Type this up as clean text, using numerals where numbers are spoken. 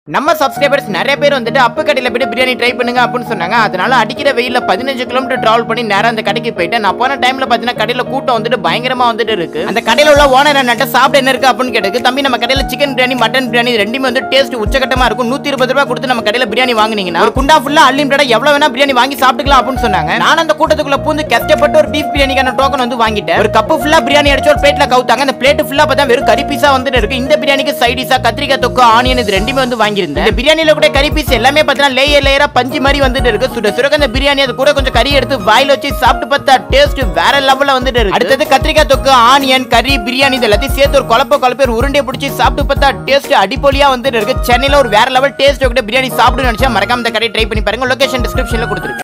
நம்ம சப்ஸ்கிரைபர்ஸ் நிறைய பேர் வந்துட்டு அப்பு கடையில போய் பிரியாணி ட்ரை பண்ணுங்க அப்படின்னு சொன்னாங்க. அதனால அடிக்கிற வெயில 15 கிலோமீட்டர் டிராவல் பண்ணி நேரா அந்த கடைக்கு போயிட்டேன். நான் போன டைம்ல பாத்தீங்கன்னா கடையில கூட்டம் வந்துட்டு பயங்கரமா வந்துட்டு இருக்கு. அந்த கடையில உள்ள ஓனர் என்னட்ட சாப்பிட என்ன இருக்கு அப்படின்னு கேட்டது. தம்பி நம்ம கடையில சிக்கன் பிரியாணி மட்டன் பிரியாணி ரெண்டுமே வந்து டேஸ்ட் உச்சகட்டமா இருக்கும். 120 ரூபாய் கொடுத்து நம்ம கடையில பிரியாணி வாங்குனீங்கன்னா ஒரு குண்டா ஃபுல்லா அன்லிமிட்டடா எவ்வளவு வேணா பிரியாணி வாங்கி சாப்பிட்டுக்கலாம் அப்படின்னு சொன்னாங்க. நான் அந்த கூட்டத்துக்குள்ள பூந்து கஷ்டப்பட்டு ஒரு பீஃப் பிரியாணிக்கான டோக்கன் வந்து வாங்கிட்டேன். ஒரு கப்பு ஃபுல்லா பிரியாணி அடிச்சு ஒரு பிளேட்ல கவுத்தாங்க. அந்த பிளேட் ஃபுல்லா பார்த்தா வெறும் கறி பீஸா வந்துட்டு இருக்கு. இந்த பிரியாணிக்கு சைட் டிஷா கத்திரிக்காய் தொக்கு ஆனியன் இது ரெண்டுமே வந்து வாங்கியிருந்தேன். இந்த பிரியாணில கூட கறி பீஸ் எல்லாமே பார்த்தா லேயரா பஞ்சு மாதிரி வந்துட்டு இருக்கு. சுட சுட அந்த பிரியாணி அது கூட கொஞ்சம் கறி எடுத்து வாயில வச்சு சாப்பிட்டு பார்த்தா டேஸ்ட் வேற லெவல்ல வந்துட்டு இருக்கு. அடுத்தது கத்திரிக்காய் தொக்கு ஆனியன் கறி பிரியாணி இது எல்லாத்தையும் சேர்த்து ஒரு குழப்ப ஒரு உருண்டை பிடிச்சி சாப்பிட்டு பார்த்தா டேஸ்ட் அடிப்பொலியா வந்துட்டு இருக்கு. சென்னையில ஒரு வேற லெவல் டேஸ்ட் பிரியாணி சாப்பிட்டு நினைச்சா மறக்காம இந்த கடையை ட்ரை பண்ணி பாருங்க. லொகேஷன் டிஸ்கிரிப்ஷன்ல கொடுத்துருக்கு.